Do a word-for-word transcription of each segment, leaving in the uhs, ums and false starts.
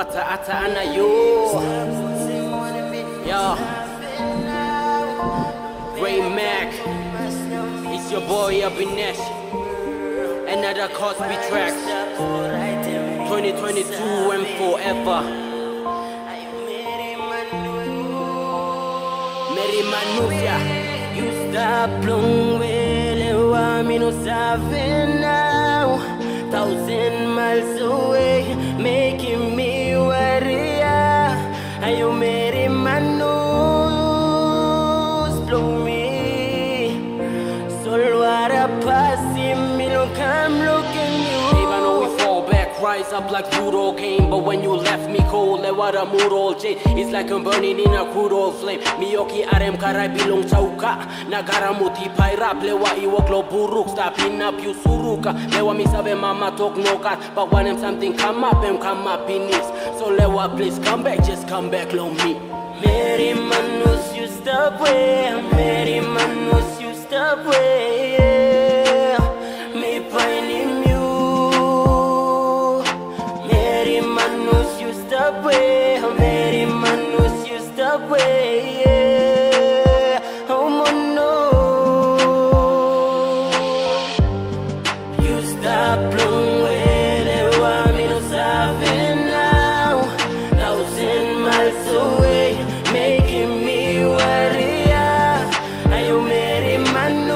Wata ata ana yo. Yo. Ray Mac. It's your boy Abii Nesh. Another Cozbii Track. twenty twenty-two and forever. Mary Manus, yeah. You stop long Lewa, me no saving now. Thousand miles away, making me worry. And you Mary Manus, blow me. So what a passing, me no come looking you. Babe, I know we fall back, rise up like Pluto game. But when you left me cold, like what a mood all J. It's like I'm burning in a crude oil flame. Miyoki arem karay bilong chauka. Nagaramuti pairap, lewa iwok lo buruk. Stopping up you suruka. Lewa mi sabe mama talk no cat. But when them something come up, them come up in this. So Lewa please come back, just come back, love me. Mary Manus, you stop way. Mary Manus, you stop way. Me finding you. Mary Manus, you stop way. Mary Manus, you stop way. Oh no. You stop long way. Lewa me no saving now. Thousand miles away, making me worry. Are you Mary Manus?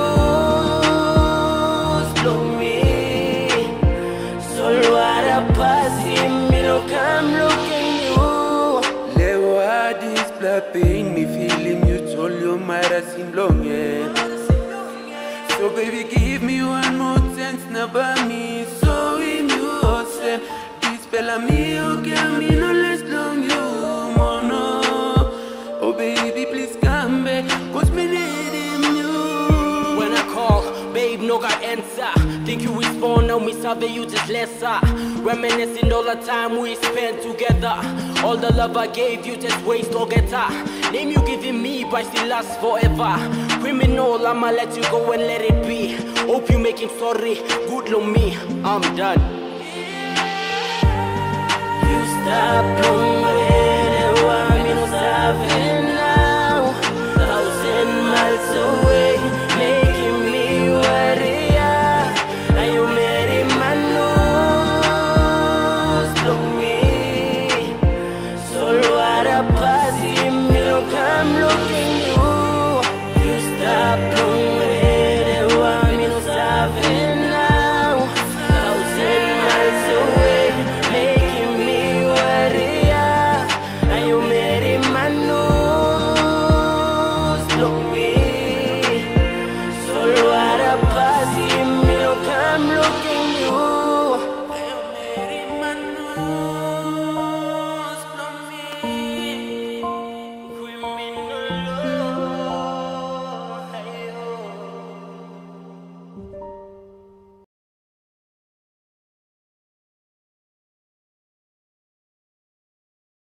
Blow me. So what a passing, me no come looking you. Lewa, this blood pain me feeling you told you might have seen long, yeah. So baby, give me one more chance, never me. So in you say, this fella me, okay, me no less long you, mono. Oh baby, please come back, cause me needing you. When I call, babe, no got answer. Think you respond, now me sabe you just lesser. Reminiscing all the time we spent together. All the love I gave you just waste or get her. Name you giving me, but still last forever. Criminal, I'ma let you go and let it be. Hope you make him sorry, good on me, I'm done. You stop long